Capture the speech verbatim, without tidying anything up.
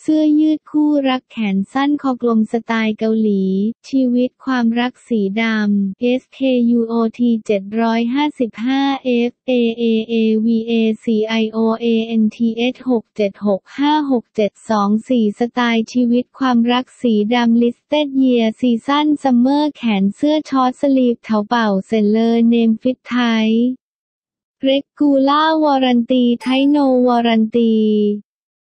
สื้อยืดคู่รักแขนสั้นคอกลมสไตล์เกาหลีชีวิตความรักสีดำ เอส เค ยู โอ ที เจ็ดร้อยห้าสิบห้า เอฟ เอ เอ เอ วี เอ ซี ไอ โอ เอ เอ็น ที เอช หก เจ็ด หก ห้า หก เจ็ด สอง สี่ สไตล์ชีวิตความรักสีดำ Listed Year Season Summer แขนเสื้อช็อตสลีฟเถาเป่าเซเลอร์เนมฟิตไทเรกูล่าวอรันตีไทโนวอรันตี